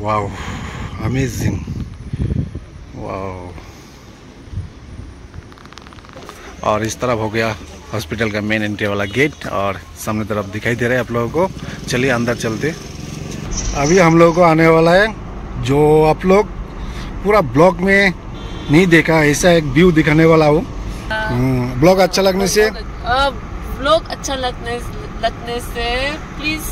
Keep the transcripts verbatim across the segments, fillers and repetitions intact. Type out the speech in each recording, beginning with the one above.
Wow, amazing, wow. और इस तरफ हो गया हॉस्पिटल का मेन एंट्री वाला गेट और सामने तरफ दिखाई दे रहा है आप लोगों को। चलिए अंदर चलते। अभी हम लोगों को आने वाला है जो आप लोग पूरा ब्लॉग में नहीं देखा, ऐसा एक व्यू दिखाने वाला हूँ। ब्लॉग अच्छा लगने से ब्लॉग अच्छा लगने लगने से please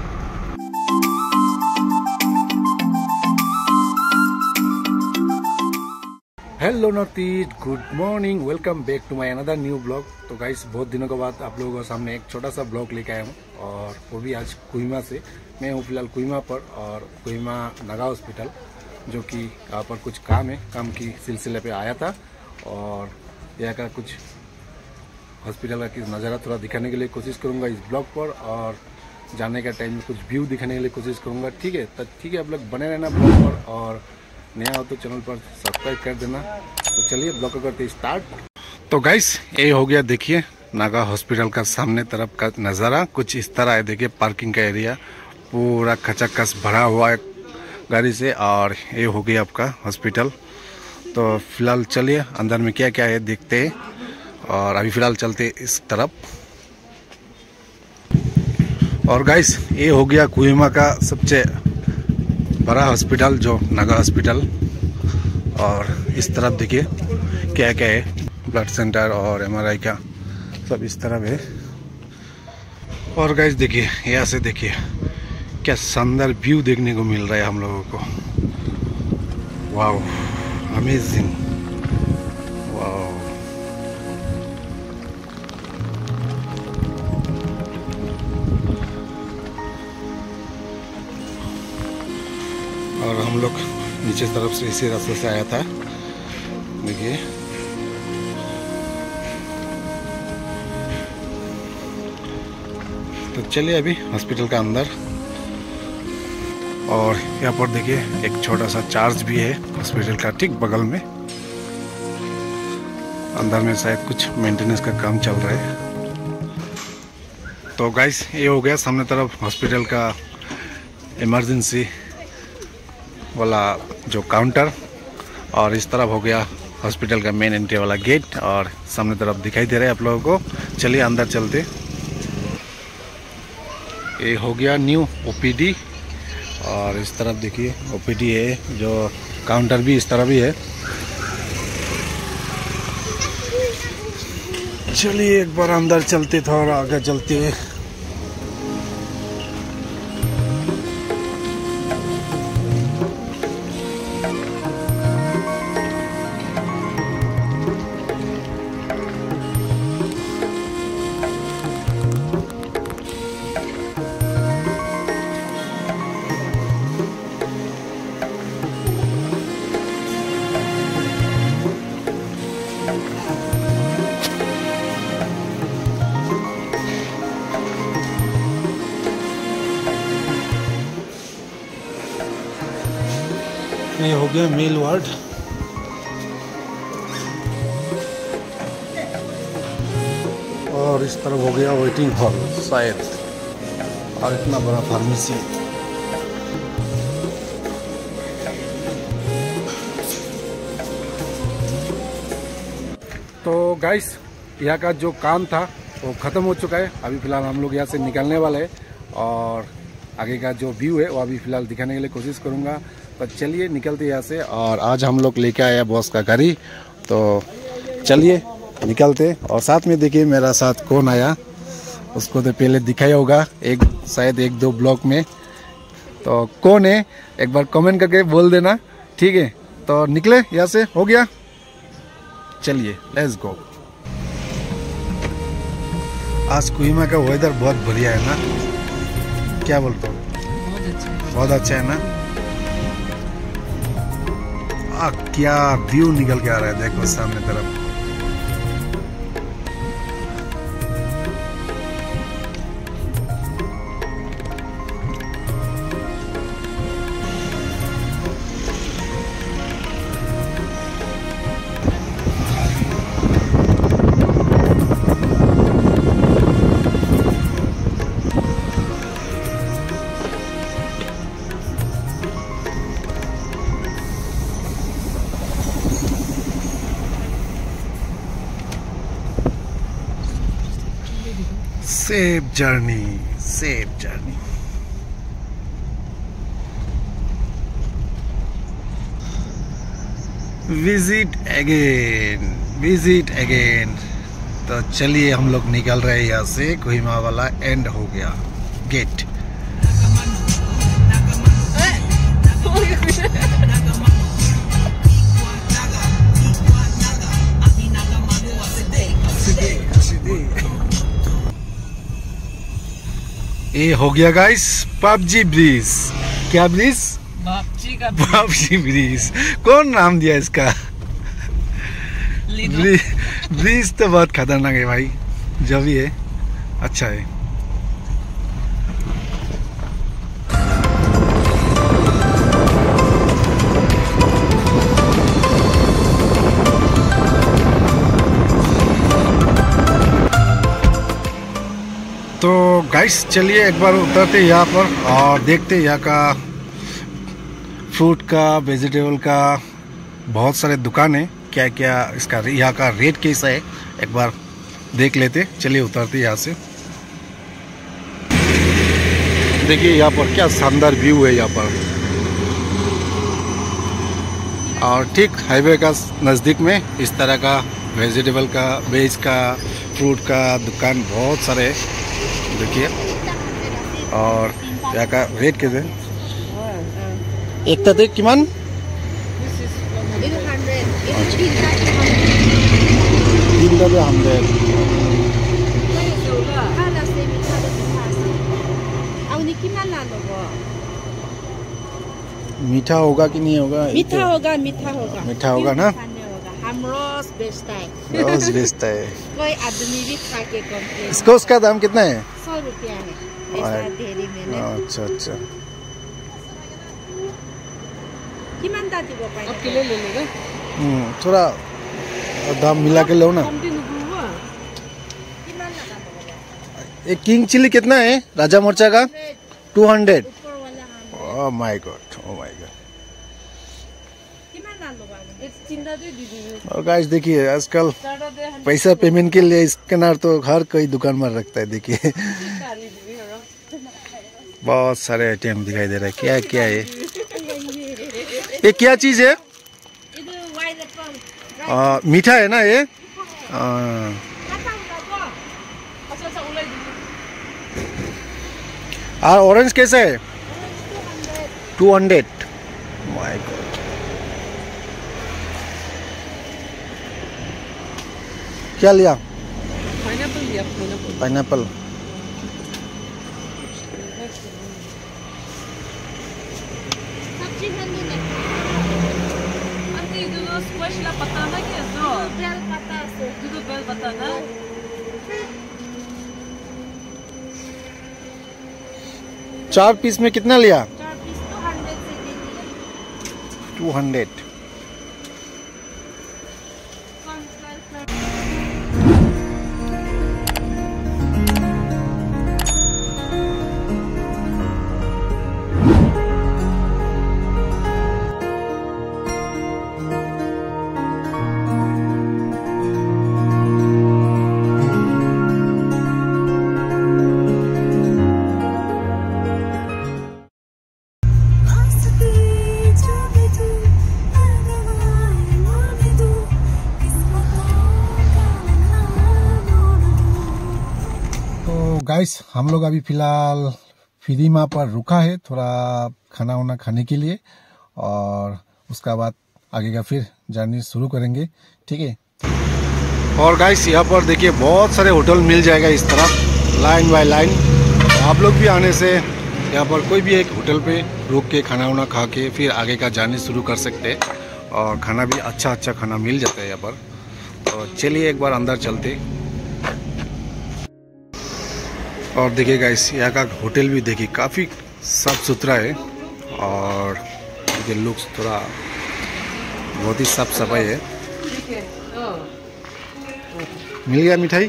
hello North East, good morning, welcome back to my another new blog. तो गाइस बहुत दिनों के बाद आप लोगों के सामने एक छोटा सा ब्लॉग लेके आया हूँ और वो भी आज कोहिमा से। मैं हूँ फिलहाल कोहिमा पर और कोहिमा नागा हॉस्पिटल, जो कि यहाँ पर कुछ काम है, काम की सिलसिले पे आया था और यहाँ का कुछ हॉस्पिटल का कुछ नज़ारा थोड़ा दिखाने के लिए कोशिश करूँगा इस ब्लॉग पर और जाने का टाइम में कुछ व्यू दिखाने के लिए कोशिश करूँगा। ठीक है, तो ठीक है, आप लोग बने रहना ब्लॉग पर और नया हो तो चैनल पर सब्सक्राइब कर देना। तो चलिए ब्लॉग करते स्टार्ट। तो गाइस ये हो गया, देखिए नागा हॉस्पिटल का सामने तरफ का नज़ारा कुछ इस तरह है। देखिए पार्किंग का एरिया पूरा खचाखच भरा हुआ है गाड़ी से और ये हो गया आपका हॉस्पिटल। तो फिलहाल चलिए अंदर में क्या क्या है देखते हैं और अभी फिलहाल चलते इस तरफ। और गाइस ये हो गया कोहिमा का सबसे बड़ा हॉस्पिटल जो नागा हॉस्पिटल। और इस तरफ देखिए क्या क्या है, ब्लड सेंटर और एमआरआई का सब इस तरफ है। और गाइस देखिए यहाँ से देखिए क्या शानदार व्यू देखने को मिल रहा है हम लोगों को। Wow, amazing, wow. और हम लोग नीचे तरफ से इसी रास्ते से आया था, देखिए। तो चलिए अभी हॉस्पिटल का अंदर। और यहाँ पर देखिए एक छोटा सा चार्ज भी है हॉस्पिटल का ठीक बगल में। अंदर में शायद कुछ मेंटेनेंस का काम चल रहा है। तो गाइस ये हो गया सामने तरफ हॉस्पिटल का इमरजेंसी वाला जो काउंटर और इस तरफ हो गया हॉस्पिटल का मेन एंट्री वाला गेट और सामने तरफ दिखाई दे रहा है आप लोगों को। चलिए अंदर चलते। ये हो गया न्यू ओपीडी और इस तरफ देखिए ओपीडी है, जो काउंटर भी इस तरफ भी है। चलिए एक बार अंदर चलते, थोड़ा आगे चलते हैं। ये हो गया मेल वार्ड और इस तरफ हो गया वेटिंग हॉल शायद, और इतना बड़ा फार्मेसी। तो गाइस यहाँ का जो काम था वो ख़त्म हो चुका है। अभी फ़िलहाल हम लोग यहाँ से निकलने वाले हैं और आगे का जो व्यू है वो अभी फ़िलहाल दिखाने के लिए कोशिश करूँगा। तो चलिए निकलते यहाँ से। और आज हम लोग लेके आए बॉस का गाड़ी, तो चलिए निकलते। और साथ में देखिए मेरा साथ कौन आया, उसको तो पहले दिखाया होगा एक शायद एक दो ब्लॉग में। तो कौन है एक बार कमेंट करके बोल देना, ठीक है। तो निकले यहाँ से, हो गया, चलिए लेट्स गो। आज कोहिमा का वेदर बहुत बढ़िया है ना, क्या बोलते हो? बहुत अच्छा है, बहुत अच्छा है ना। आ, क्या व्यू निकल के आ रहा है, देखो सामने तरफ। Safe journey, safe journey. Visit again, visit again. तो चलिए हम लोग निकल रहे हैं यहाँ से। कोहिमा वाला एंड हो गया गेट। ये हो गया गाइस पबजी ब्रिज। क्या ब्रिज? बापजी का पबजी ब्रिज। कौन नाम दिया इसका? ब्रिज तो बहुत खतरनाक है भाई, जो भी है अच्छा है। तो गाइस चलिए एक बार उतरते यहाँ पर और देखते यहाँ का फ्रूट का, वेजिटेबल का बहुत सारे दुकान है। क्या क्या इसका यहाँ का रेट कैसा है एक बार देख लेते। चलिए उतरते यहाँ से। देखिए यहाँ पर क्या शानदार व्यू है यहाँ पर, और ठीक हाईवे का नज़दीक में इस तरह का वेजिटेबल का, वेज का, फ्रूट का दुकान बहुत सारे देखिए। और यहाँ का रेट कैसे? एक ताते किमान तीन ताते हंड्रेड। मीठा होगा कि नहीं होगा? मीठा होगा, मीठा होगा, मीठा होगा ना। हम रोज बेचता है, रोज बेचता है। कोई आदमी भी खा के कंप्लेन। इसको उसका दाम कितना है? सौ रुपया है ऐसा ढेरी में। अच्छा अच्छा। किमान दादी को पाए? अब किलो ले लेगा। हम्म थोड़ा दाम मिला के लो ना। एक किंग चिली कितना है राजा मिर्चा का? Two hundred. Oh my god, oh my god. और गाइस देखिए आजकल पैसा पेमेंट के लिए स्कैनर तो हर कोई दुकान में रखता है। देखिए बहुत सारे आइटम दिखाई दे रहा है। क्या क्या है ये? क्या चीज है? आ, मीठा है ना ये? आ, और ऑरेंज कैसा है? Two hundred. My god. क्या लिया? पाइनएप्पल लिया। पाइनएप्पल। चार पीस में कितना लिया? Two hundred. गाइस हम लोग अभी फिलहाल फिरीमा पर रुका है थोड़ा खाना वाना खाने के लिए, और उसका बाद आगे का फिर जर्नी शुरू करेंगे। ठीक है। और गाइस यहाँ पर देखिए बहुत सारे होटल मिल जाएगा इस तरफ लाइन बाय लाइन। आप लोग भी आने से यहाँ पर कोई भी एक होटल पे रुक के खाना वाना खा के फिर आगे का जर्नी शुरू कर सकते हैं, और खाना भी अच्छा अच्छा खाना मिल जाता है यहाँ पर। तो चलिए एक बार अंदर चलते। और देखिए गाइस यहाँ का होटल भी देखिए काफ़ी साफ सुथरा है, और देखिए लुक्स थोड़ा बहुत ही साफ सफाई है। मिल गया मिठाई।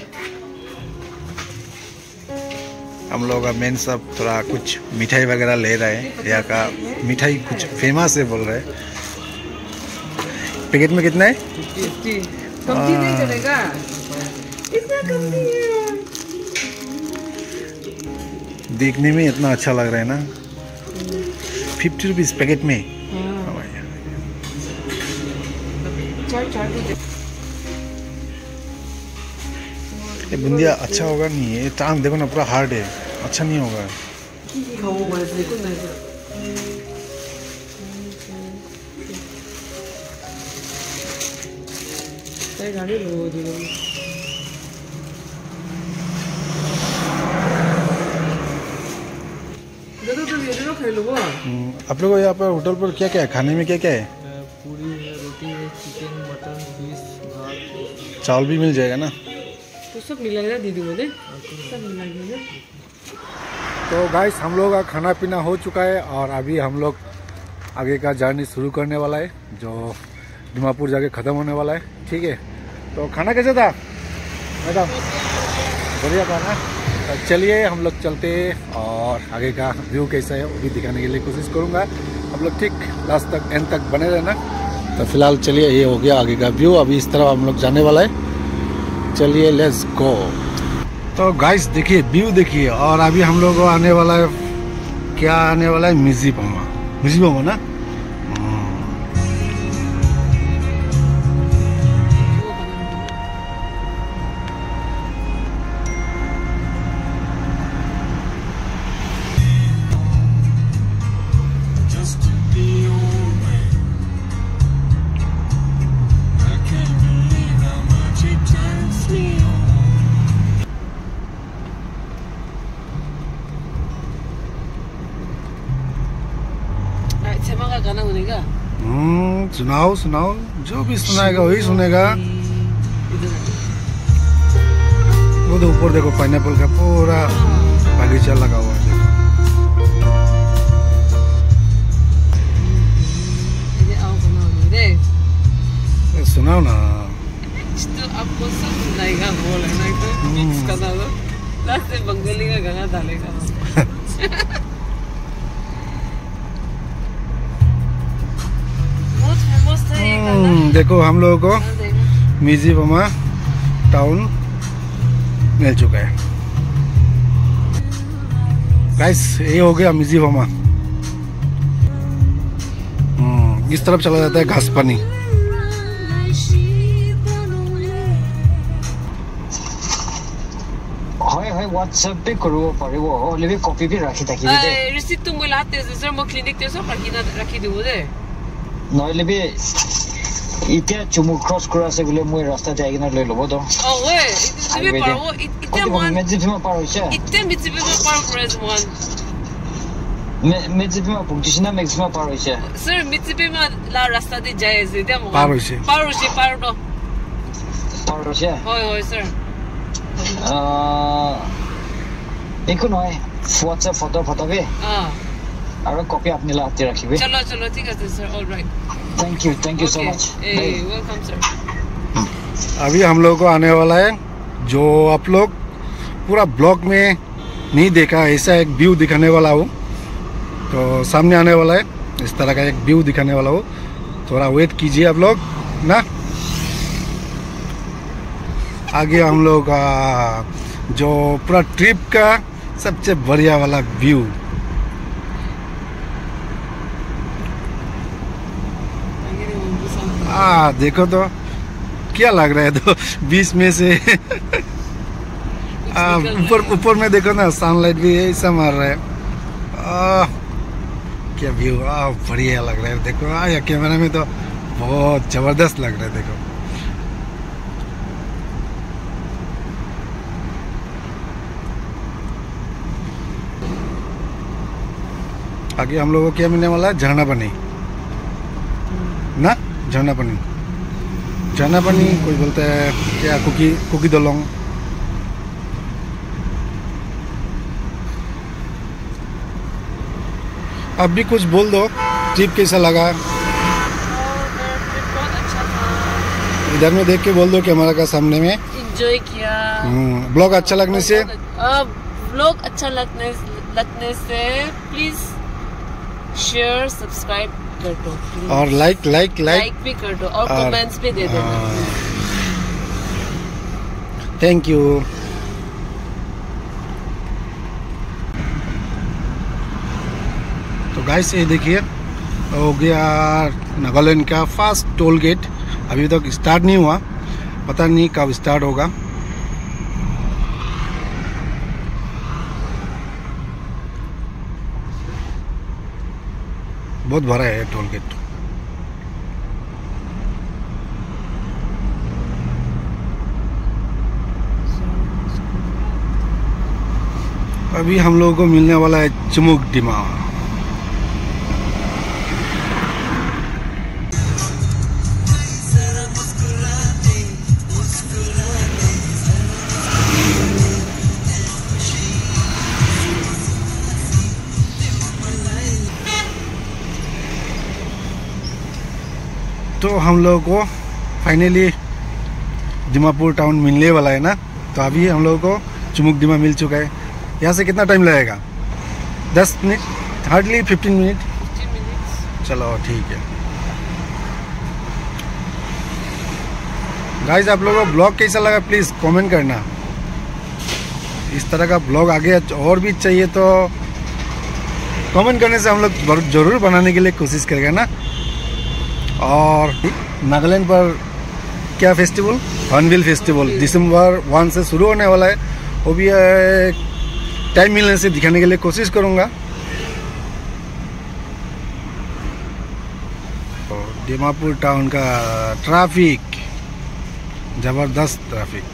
हम लोग अब मेन सब थोड़ा कुछ मिठाई वगैरह ले रहे हैं। यहाँ का मिठाई कुछ फेमस है बोल रहे हैं। पैकेट में कितना है? कम नहीं चलेगा। इतना कम नहीं है। देखने में इतना अच्छा लग रहा है ना। फिफ्टी रुपीज पैकेट में। ये बुंदिया अच्छा होगा नहीं, ये चांद देखो ना पूरा हार्ड है, अच्छा नहीं होगा। आप लोगों यहाँ पर होटल पर क्या क्या है, खाने में क्या क्या है? पूरी है, रोटी है, चिकन, मटन, फिश, भात, चावल भी मिल जाएगा ना? तो सब मिलाएगा दीदी मुझे, सब मिलाएगा। तो गाइस हम लोग का खाना पीना हो चुका है और अभी हम लोग आगे का जर्नी शुरू करने वाला है, जो डिमापुर जाके ख़त्म होने वाला है। ठीक है, तो खाना कैसे था मैडम? बढ़िया था ना? तो चलिए हम लोग चलते और आगे का व्यू कैसा है वो भी दिखाने के लिए कोशिश करूँगा। आप लोग ठीक लास्ट तक एंड तक बने रहना। तो फिलहाल चलिए, ये हो गया आगे का व्यू। अभी इस तरफ हम लोग जाने वाला है, चलिए लेट्स गो। तो गाइस देखिए व्यू देखिए, और अभी हम लोग को आने वाला है, क्या आने वाला है, मिजिपमा। मिजिपमा ना? का गाना सुनेगा? हम्म सुनाओ सुनाओ, जो भी सुनाएगा वही सुनेगा। वो तो ऊपर देखो पाइनएप्पल का पूरा बगीचा लगा हुआ है। सुनाओ ना। तो आपको सब सुनाएगा, बोल है ना, मिक्स करना लो, लास्ट में बंगाली का गाना डालेगा। देखो हम लोगों को मिजिपमा टाउन मिल चुका है गाइस। ये हो गया मिजिपमा। इस तरफ चला जाता है घास पानी। व्हाट्सएप पे करो पर वो लेबे कॉपी भी रखी था कि दे रिसीट तो मैं लाते हैं सर, मैं क्लिनिक ते सब रखी ना रखी दे दे नहले भी इतना चुमु क्रॉस करा से बोले मुझे रास्ता जाएगी ना ले लो वो तो। ओ वे इतने भी पार वो इतने वन मैं जिप में पार हो इसे इतने भी जिप में पार प्रेस वन मैं मैं जिप में पुलिस ना मैक्सिमम पार हो इसे सर जिप में ला रास्ता दे जाए से दे मो पार हो इसे पार हो इसे पार दो पार हो इसे होय होय सर अ देखो ना व्हाट्सएप फोटो फोटो भी हां और कॉपी अपने लाते रखिए। चलो चलो ठीक है sir, alright thank you thank you so much. A welcome sir. अभी हम लोगों को आने वाला है, जो आप लोग पूरा ब्लॉग में नहीं देखा, ऐसा एक व्यू दिखाने वाला हूँ। तो सामने आने वाला है, इस तरह का एक व्यू दिखाने वाला हूँ, थोड़ा वेट कीजिए आप लोग ना। आगे हम लोग का जो पूरा ट्रिप का सबसे बढ़िया वाला व्यू। आ देखो तो क्या लग रहा है, तो बीच में से ऊपर ऊपर में देखो ना, सनलाइट भी ऐसा मार रहा है। आ, क्या व्यू, आ बढ़िया लग रहा है। देखो आ या कैमरा में तो बहुत जबरदस्त लग रहा है। देखो आगे हम लोगों को क्या मिलने वाला है, झरना पानी ना, झरना पानी झरना पानी कोई बोलता है क्या, कुकी कुकी दलोंग। अब भी कुछ बोल दो, ट्रिप कैसा लगा? इधर में देख के बोल दो कैमरा का सामने में। एंजॉय किया। ब्लॉग अच्छा लगने से ब्लॉग अच्छा लगने लगने से प्लीज शेयर सब्सक्राइब कर दो और लाइक लाइक लाइक लाइक भी कर दो और कमेंट्स भी दे देना। Thank you. तो गाइस ये देखिए हो गया नागालैंड का फर्स्ट टोल गेट। अभी तक स्टार्ट नहीं हुआ, पता नहीं कब स्टार्ट होगा। बहुत बड़ा है टोल गेट। अभी हम लोगों को मिलने वाला है चुमुक डिमा। तो हम लोगों को फाइनली दिमापुर टाउन मिलने वाला है ना। तो अभी हम लोगों को चुमुक डिमा मिल चुका है। यहाँ से कितना टाइम लगेगा? दस मिनट, हार्डली फिफ्टीन मिनट। चलो ठीक है। गाइस आप लोगों को ब्लॉग कैसा लगा प्लीज़ कमेंट करना। इस तरह का ब्लॉग आगे और भी चाहिए तो कमेंट करने से हम लोग ज़रूर बनाने के लिए कोशिश करेंगे ना। और नागालैंड पर क्या फेस्टिवल? हॉर्नबिल फेस्टिवल दिसंबर वन से शुरू होने वाला है। वो भी टाइम मिलने से दिखाने के लिए कोशिश करूँगा। और दिमापुर टाउन का ट्रैफिक, ज़बरदस्त ट्रैफिक।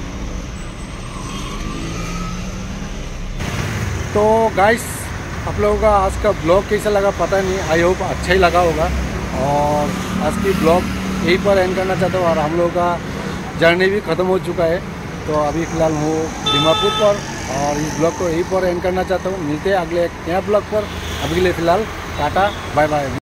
तो गाइस आप लोगों का आज का ब्लॉग कैसा लगा पता नहीं, आई होप अच्छा ही लगा होगा। और आज की ब्लॉग यहीं पर एंड करना चाहता हूँ। और हम लोगों का जर्नी भी ख़त्म हो चुका है। तो अभी फ़िलहाल हूँ दिमापुर पर और इस ब्लॉग को यहीं पर एंड करना चाहता हूँ। मिलते हैं अगले एक नया ब्लॉग पर। अभी के लिए फ़िलहाल टाटा बाय बाय।